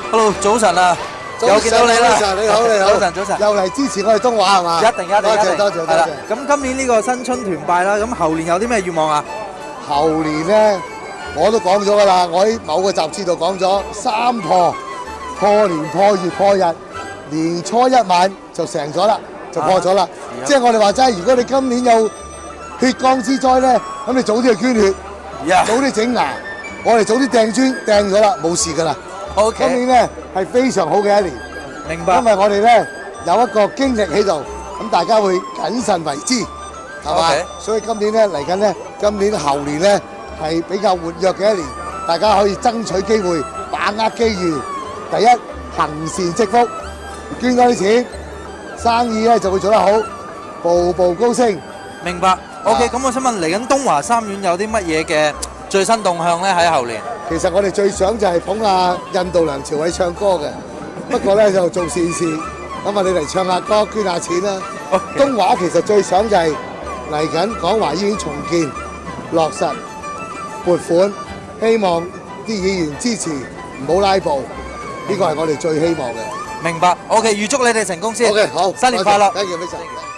Hello，早晨啊，又見到你啦。 你好，你好。 早晨，早晨。 又嚟支持我哋東華係嘛？ 一定。 多謝。 係啦，咁今年呢個新春團拜啦，咁後年有啲咩願望啊？ 後年咧，我都講咗㗎啦，我喺某個雜誌度講咗三破，破年、破月、破日，年初一晚就成咗啦，就破咗啦。即係我哋話齋，如果你今年有血光之災咧，咁你早啲去捐血，早啲整牙，我哋早啲掟磚掟咗啦，冇事㗎啦。 OK。 今年咧係非常好嘅一年， 明白。 因為我哋咧有一個經歷喺度，咁大家會謹慎為之，係嘛？所以今年咧嚟緊咧，今年後年咧係比較活躍嘅一年，大家可以爭取機會，把握機遇。第一，行善積福，捐多啲錢，生意咧就會做得好，步步高升。 明白。OK，咁我想問嚟緊東華三院有啲乜嘢嘅最新動向咧？喺後年， 其實我哋最想就係捧下印度梁朝偉唱歌嘅，不過咧就做善事，咁啊你嚟唱下歌，捐下錢啦。東華其實最想就係嚟緊廣華醫院重建落實撥款，希望啲議員支持，唔好拉布，呢個係我哋最希望嘅。 明白。OK，預祝你哋成功先。 OK，好， 新年快樂。 多謝，非常。